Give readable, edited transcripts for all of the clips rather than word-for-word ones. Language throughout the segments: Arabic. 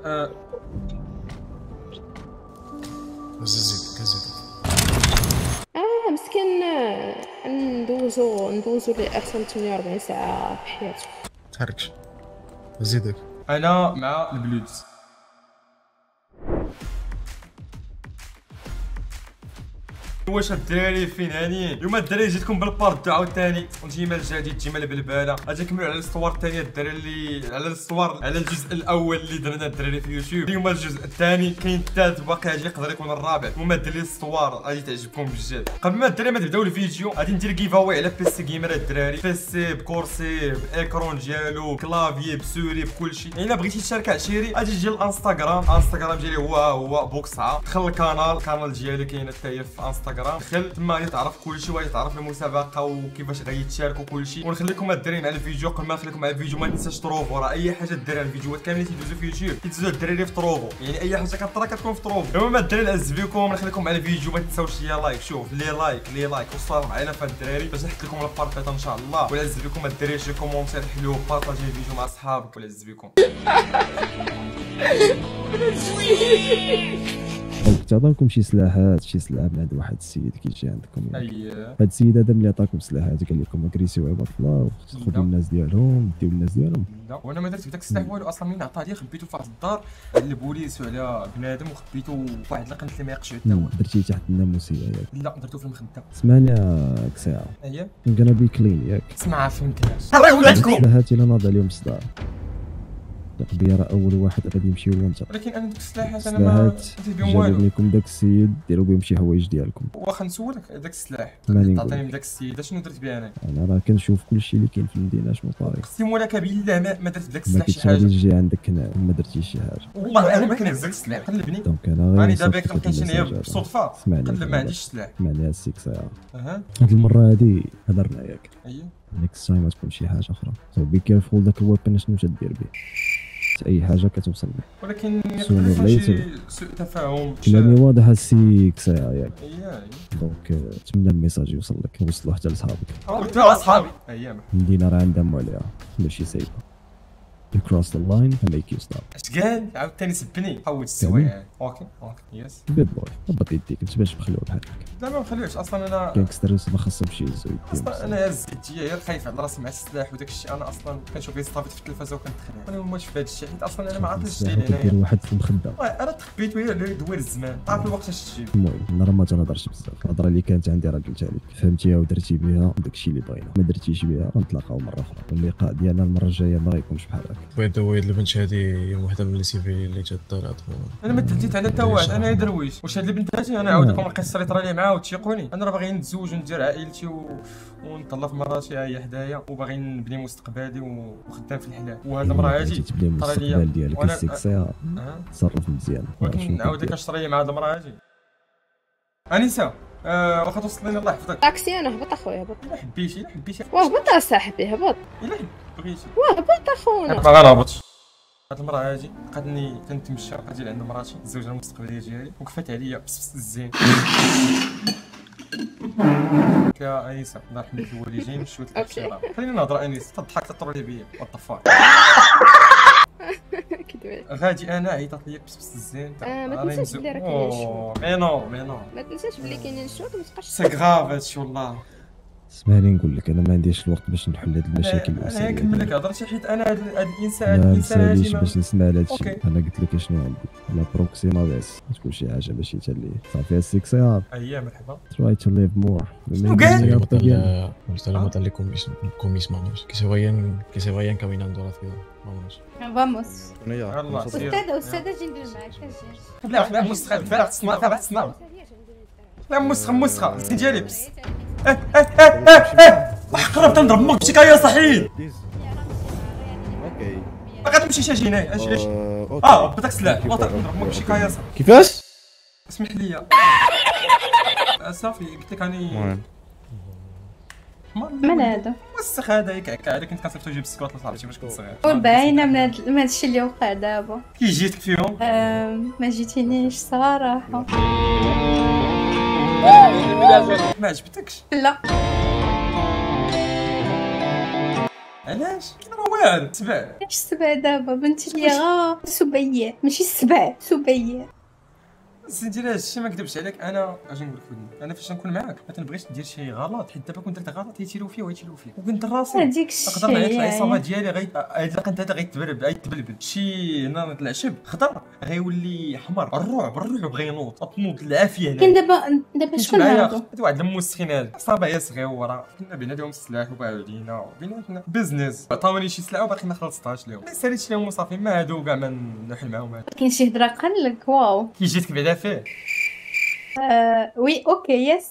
زيد كزيد. مسكين. ندوزو لي احسن 48 ساعه في حياته. تحركش زيدك. انا مع البلودز. واش الدراري فين هانيين؟ اليوم الدراري جيتكم بالبارت عاوتاني ونجيما الجديد جيما البلباله. غادي نكملوا على الصور الثانيه الدراري اللي على الجزء الاول اللي درنا الدراري في يوتيوب. اليوم الجزء الثاني كاين الثالث باقي غادي يقدر يكون الرابع. المهم الدراري الصور غادي تعجبكم بجد. قبل ما الدراري ما تبداو الفيديو غادي ندير كيفاوي على بيسي جيمر الدراري. بيسي بكورسي بايكرون ديالو كلافيي بسوري بكلشي. الا بغيتي تشارك عشيري غادي تجي الانستغرام ديالي هو بوكسعه. دخل القناه ديالي كاينه حتى هي في انستغرام. دخل تما غادي تعرف كلشي وغادي تعرف المسابقه وكيفاش غادي تشاركوا كلشي. ونخليكم الدراري مع الفيديو. قبل ما نخليكم مع الفيديو ما تنساش تروفو. راه اي حاجه ديرها الفيديوهات كاملين تيدوزو في يوتيوب كيدوزو الدراري في تروفو. يعني اي حاجه كطرا كتكون في تروفو. المهم الدراري العز بكم نخليكم مع الفيديو. ما تنساوش ليا لايك. شوف لي لايك وصلوا معنا في الدراري باش نحط لكم البارطات ان شاء الله. والعز بكم الدراري شي كومونتير حلو بارطاجي الفيديو مع اصحابك. والعز بكم. كنت عطاكم شي سلاحات شي سلاح من عند واحد السيد كيجي عندكم. اييه هاد السيد هذا ملي عطاكم سلاحات قال لكم اكريسيو عباد الله وخذوا الناس ديالهم ديو الناس ديالهم. لا وانا ما درت بداك السلاح والو اصلا. منين عطاه لي خبيتو في واحد الدار على البوليس وعلى بنادم وخبيتو في واحد القنت اللي ما يقشعو حتى هو. درتي تحت الناموسيه ياك؟ لا درتو في المخده. سمعني يا كساعه. اييه كان بي كلين ياك؟ اسمع فهمتناش. الله يولاتكم. سلاحات الا ناض عليهم صداع القضيه راه اول واحد غادي يمشي هو انت. ولكن انا ديك السلاحات انا ما درت بهم والو. جاب لكم داك السيد ديروا بهم شي حوايج ديالكم. واخا نسولك داك السلاح ماني تعطيني من داك السيد شنو درت به انا راه كنشوف كلشي اللي كاين في المدينه شنو طاري. اقسم لك بالله ما درت بداك ما السلاح شي كنتش غادي حاجه. تجي عندك هنا ما درتيش شي حاجه. والله انا ما كنهز داك السلاح. قلبني دونك انا راني غير دابا كنمكنش انايا بالصدفه قلب ما عنديش السلاح. اسمعني السيك ساعه. اها هاد المره هادي هضرنا ياك. اييه نيكست تايم تكون شي حاجه اخرى. سو بي كيرفول داك الويبن شنو تدير به. اي حاجه كتوصل لك. ولكن يقدر شي سوء تفاهم. كلامي واضح السيك ساعه ياك. اييه دونك نتمنى الميساج يوصل لك وصلوا حتى لصحابك. قلت له اصحابي اييه المدينه راه عندها مواليها ماشي سايبه. You cross the line and make you stop. اش قال؟ عاوتاني سبني حوج السوايع. اوكي يس بيد بوي هبط يديك انت باش مخلوع بحالك. لا ما نخليوش اصلا. انا كينغسترز ما خاصهم شي يهزو يديهم. اصلا انا هز يديا غير خايف على راسي مع السلاح وداك الشيء. انا اصلا كنشوف يستافيت في التلفازه وكنتخلع. انا ما في هذا الشيء حيت اصلا انا ما عرفتش دير دير هنايا. واحد في المخده. انا تخبيت وهي اللي دوير الزمان. عارف الوقت اش تجيب. المهم انا راه ما تنهضرش بزاف. الهضره اللي كانت عندي راه قلتها لك فهمتيها ودرتي بها داكشي اللي بغينا. ما درتيش بها غنتلاقاو مره اخرى. اللقاء ديالنا المره الجايه ما غيكونش بحال هكا. بغيت هاد البنت هادي يوم وحده من السي في اللي جات طلعت. انا ما تعديت على حتى واحد. انا درويش. واش هاد البنت هادي انا نعاود لكم القصه اللي طرا لي معاها وتشيقوني. انا راه باغي نتزوج وندير عائلتي ونطلق مراتي هي حدايا وباغي نبني مستقبلي وخدام في الحلال. وهاد المراه هادي تبني طرا ليا المستقبل ديالك السيك ساعه. تصرف مزيان. ولكن نعاود لك اش طرا لي مع هاد المراه هادي. انسه واخا توصلني الله يحفظك. طاكسي انا هبط اخويا هبط. الا حبيتي وهبط اصاحبي هبط. الا بغيتي وهبط اخونا. ما غنهبطش. هاد المراه هادي لقاتني كنتمشى بقات عند مراتي الزوجه المستقبليه ديالي وكفات عليا بس الزين. يا انيسه الله يرحم لك الوالدين شويه الاحترام. خلينا نهضر انيسه تضحك تطرلي بيا وطفاك. غادي انا عيطات ليا بس الزين. ما تنساش بلي راه كاينين الشهود. مي نو ما تنساش بلي كاينين الشهود وما تبقاش. سي غراف هادشي والله. اسمعني نقول لك انا ما عنديش الوقت باش نحل هاد المشاكل. انا نكمل لك هضرتي حيت انا هاد الانسان ما الانسان مساليش هادي باش نسمع لهاد الشيء. أوكي. انا قلت لك شنو عندي. انا بروكسيما بس تكون شي حاجه ماشي حتى اللي صافي السيك ساعه. اييه مرحبا. try to live more. شنو قال؟ Estamos darle comismamos que se vayan caminando a la ciudad. Vámonos. Vamos. يلا سير. أستاذة جي ندير معاك أجي. لا مسخه فرح تصنع لا مسخه زين ديالي بس. قربت نضرب امك بشي كايا صحيح. اوكي باغا تمشي اجي هنايا اجي بداك السلاح نضرب امك بشي كايا صح. كيفاش؟ اسمح لي صافي قلت لك راني من هذا؟ وسخ هذا يكعك عليك. كنت كنصيفط نجيب السكوات لصاحبتي باش كنت صغير. والباينة من هذا الشيء اللي وقع دابا. كي جيتك فيهم؟ ما جيتينيش صراحة. ما عجبتكش؟ لا. علاش؟ كاين راه واعر تبع. علاش السبع دابا بنتي لي غا سبية ماشي السبع سبية. سيدي راه هادشي ما نكذبش عليك، انا اجي نقول لك ودني، انا فاش نكون معاك ما تنبغيش دير شي غلط، حيت دابا كنت درت غلط يتيروا فيه ويتيروا فيه وكنت راسي هاديك نقدر نعيط الشيء العصابه ديالي هاد هذا غيتبلبل شي هنا نطلع شب خضر غيولي احمر، الرعب غينوض تنوض العافيه هنا. كاين دابا شكون معايا هادو؟ هاد واحد المسخين هذا عصابه هي صغيره، كنا بيناتهم السلاح وباعدينا وبيناتنا بيزنس، عطاوني شي سلعه وباقي ما خلصتهاش لهم، ما ساليتش لهم وصافي، ما هادو كاع ما نحل معاهم. هادو كاين شي هضره قالك واو. كي جيتك بعدا فيه وي اوكي يس.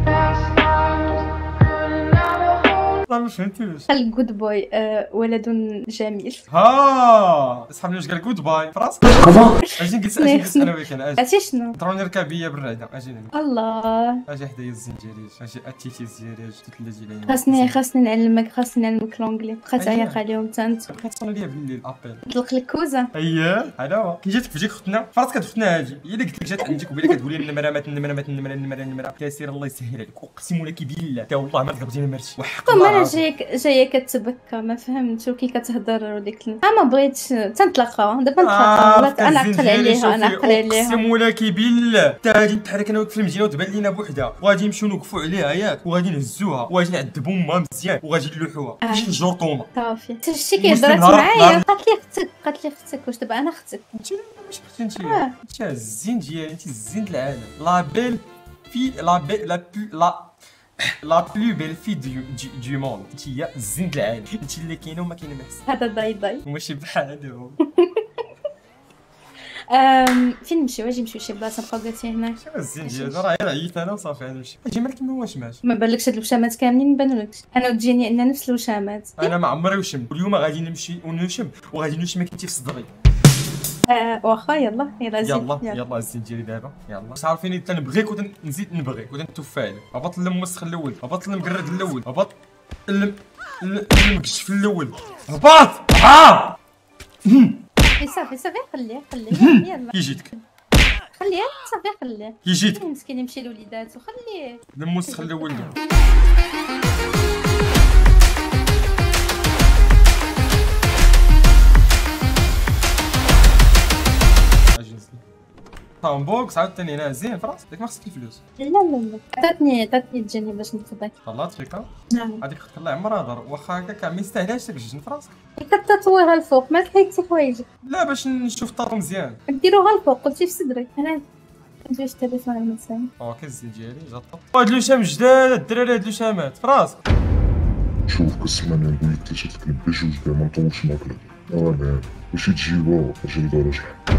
ما فهمتوش. قال جود بوي ولد جميل. ها صحابنا واش قال جود باي فراسك. اجي نجلس انا وياك انا عرفتي شنو؟ ضروني نركب بيا بالرعده، اجي الله. اجي حدايا الزنجيريج، اجي اتيتي الزيريج تتلجي لي. خاصني نعلمك لونجلي، بقيت عيق عليهم حتى انت. بقيت تصوني ليا بالليل ابيل نطلق لك كوزه. اييه هذا هو. كي جاتك فجيك اختنا فراسك اختنا هادي هي اللي قلت لك جات عندك وبيلا كتقولي النمره كاسير الله يسهل عليك، اقسم لك بالله تا والله ما تقبضيني مرتي وحق ما انا الله. جايه كتبكى ما فهمتش وكي كتهضر وديك ما بغيتش تنطلقها دابا نتلاقى. انا عقل عليها اقسم لك بالله تا غادي نتحرك انا وياك في المدينه وتبان لينا بوحدها وغادي نمشيو نوقفوا عليها ياك وغادي نهزوها وغادي نعذبوا امها مزيان وغادي نلوحوها ماشي الجرطومه صافي. حتى شتي كي هضرات معايا قالت لي اختك واش دابا انا اختك؟ انت ماشي اختي انت الزين ديالي، انت الزين العالم، لا بيل في لا بلو بيل في دو موند، انت هي الزين العالم، انت اللي كاينه وما كاينه محسن. هذا ضاي ماشي بحالهم. فين نمشيو؟ اجي نمشيو شي بلاصه نبقاو جالسين هنا. شنو الزين ديالي راه غير عييت انا وصافي غنمشي. اجي مالك ما واش ماشي ما بالكش هاد الوشامات كاملين ما بانولكش. انا وتجيني عندنا نفس الوشامات. انا ما عمري وشم، واليوم غادي نمشي ونشم وغادي نشمك انت في صدري. واخا يلا يلا الزين ديالي دابا يلا. عارفيني تنبغيك ونزيد نبغيك ونتوفى عليك. هبط المسخ الاول، هبط المقرد الاول، هبط المكشف الاول، هبط صافي خليه يلا كي جيتك خليه صافي خليه كي جيتك مسكين يمشي لوليداتو خليه المسخ الاول. بوكس عاوتاني هنا زين فراسك داك ما خصك الفلوس. لا عطاتني تجيني باش نتفضل. طلعت فيك نعم هذيك الله عمرها دار واخا هكاك ما يستاهلهاش داك الجن فراسك. كتطويها الفوق ما تحيدش حوايجك. لا باش نشوف الطاطو مزيان ديروها الفوق قلتي في صدري انا كنت باش التليفون على المسام. اوكي الزين ديالي جا طط. هاد الوشام جداد الدراري، هاد الوشامات فراسك. شوف كسمعني نقول لك ثلاثة كلمات باش جوج كاع ما نطولش معاك. نعم ماشي تجيبها اجي لدرجة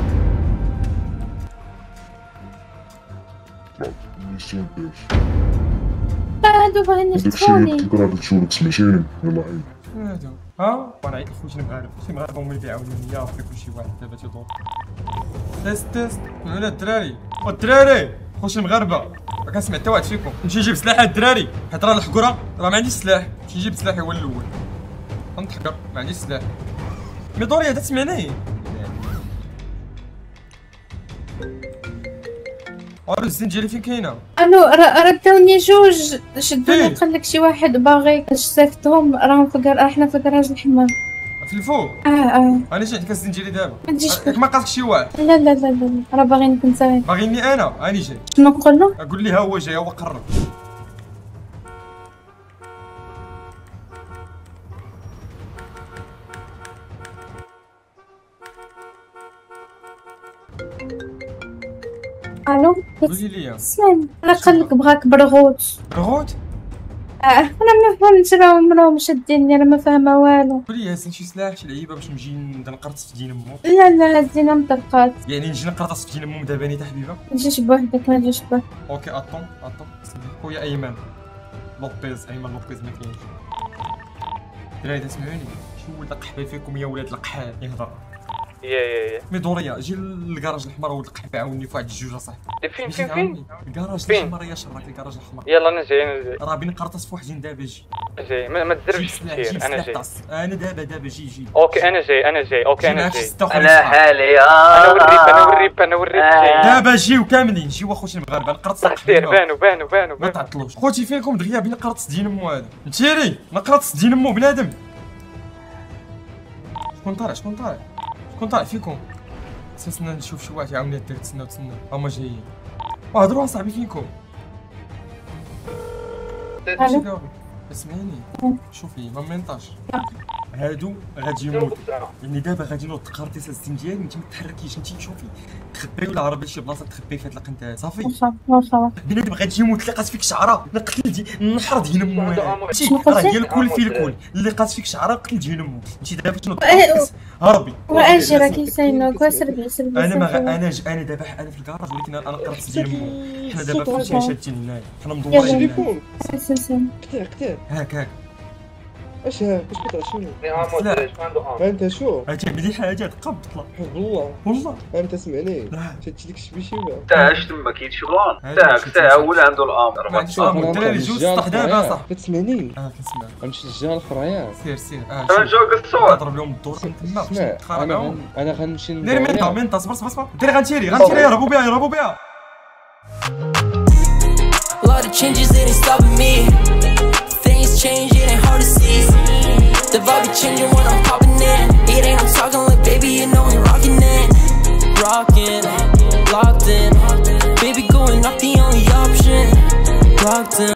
هادو باغيين يخطفوني. داكشي راه تشوفك سمعتيني يلا عيد. هادو وانا عيط لخوتي المغاربه، خوتي المغاربه هما اللي يعاونوني يا ربي كلشي واحد دابا تيدور. تيست معنا الدراري خوتي المغاربه ما كنسمع حتى واحد فيكم. نمشي نجيب سلاح الدراري حيت راه الحقره راه ما عنديش سلاح. نمشي نجيب سلاحي هو الاول غنتحقر ما عنديش سلاح. ميدوريا تسمعني الزين ديالي فين كاينه؟ الو راه داوني جوج شدوني قال لك شي واحد باغي شفتهم راهم حنا في كراج الحمام في الفوق. انا جيت الزين ديالي دابا ما تجيش ما قالك شي واحد. لا راه باغينك انت. باغيني انا راني جاي. شنو نقول له؟ اقول لي ها هو جاي هو قرب. الو قولي لي اسمعني راه قال لك بغاك برغوت. انا ما فهمتش راهم شاديني انا ما فاهمه والو. قولي لي شي سلاح شي لعيبه باش نجي نقرطس في دين امو. لا الدينا مطلقات. يعني نجي نقرطس في دين امو دابا نيت حبيبه. ما تجيش بوحدك ما تجيش بوحدك. اوكي اطون خويا ايمن لوبيز ما كاينش. دراري تسمعوني شو ولد القحبه فيكم يا ولاد القحال يهضر. يا ميدوريا جي للكراج الحمر ولد القحبه عاوني في واحد الجوج اصاحبي. فين الكراج الحمر يا شراك الكراج الحمر. يلا انا جاي راه بين نقرطس في وحدين دابا جي ما تزربش كثير. انا جاي انا دابا جي اوكي انا جاي اوكي انا جاي انا حالي انا وريك دابا جيو كاملين جيو اخوتي المغاربه نقرطس. سير بانوا ما تعطلوش خوتي فينكم دغيا بين نقرطس دين امو هذا نتيري نقرطس دين امو بنادم شكون طالع فيكم؟ اساسا نشوف شي واحد يعاوني دير تسناو هما جايين. هضروا اصاحبي فيكم. اسمعيني شوفي ما منطاش هادو غادي يموت يعني دابا غادي نوض تقارتي السيستم ديالي انت ما تحركيش انت شوفي تخبي ولا عربي شي بلاصه تخبي فيها تلقى انت صافي واخا بنادم غادي يموت لقات فيك شعره نقتل نحر دين امو راه هي الكل في الكل اللي لقات فيك شعره قتل دين امو انت دابا شنو هربي واجي راه كيساينوك وسربي انا دابا انا في الكراج ولكن انا قربت دين امو حنا دابا فهمتي شادين هنايا حنا مدورين سلسل هاك اش بطلع شنو؟ انت شو؟ هاتي ملي حاجه تقب تطلع والله انت سمعني شفتي ديك الشبيشيوه تاع اش تما كيتشبان تاع هو اللي عنده الامر ما عندوش الامر الدراري جوج سطح دابا صح كتسمعني كنسمع غنمشي للجهه الاخرى سير انا جوك الصوت نضرب لهم الدور تما انا غنمشي دير منطا صبر دير غنتيري يهربوا بها lot of changes it ain't stopping me things change it ain't hard to see the vibe be changing when I'm popping in it ain't I'm talking like baby you know we rocking it locked in baby going up the only option locked in